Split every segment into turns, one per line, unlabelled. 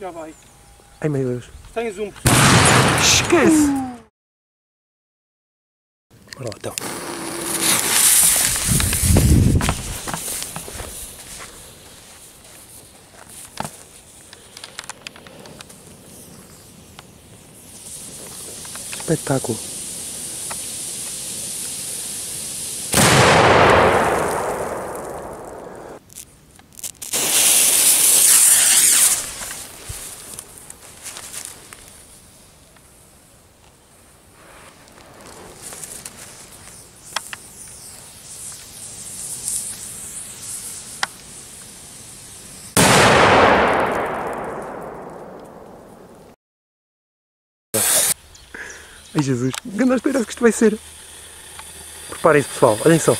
Já vai.
Ai meu Deus.
Tens um.
Esquece! Bora lá então. Espetáculo. Ai Jesus, grande asneira que isto vai ser. Preparem-se pessoal, olhem só.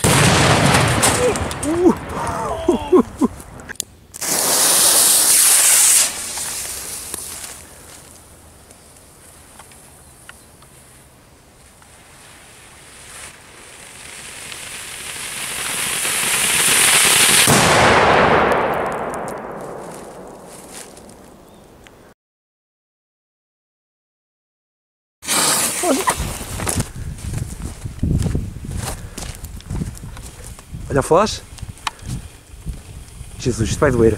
Olha a flash. Jesus, isto vai doer.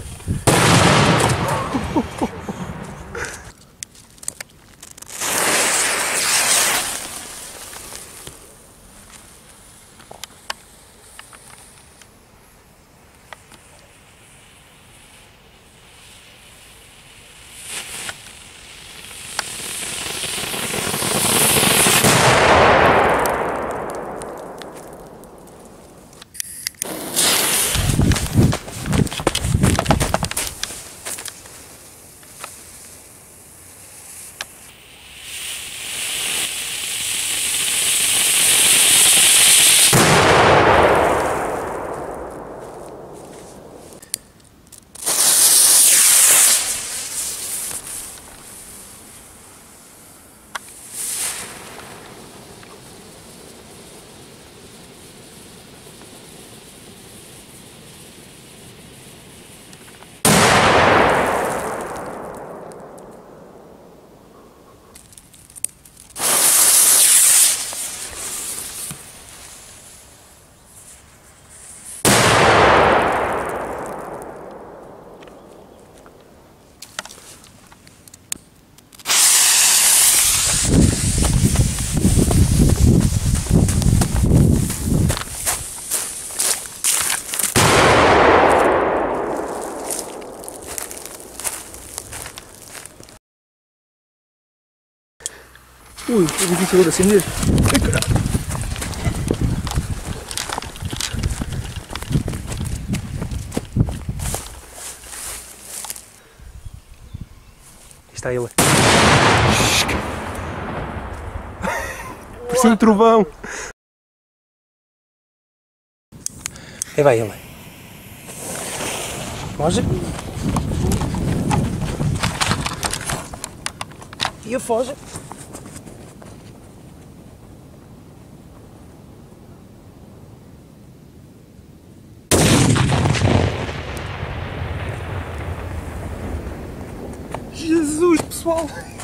Ui, é difícil de acender. Ai, caralho. Está ele. Parecia um trovão. Aí vai ele. Foge. E a foge. Jesus, pessoal!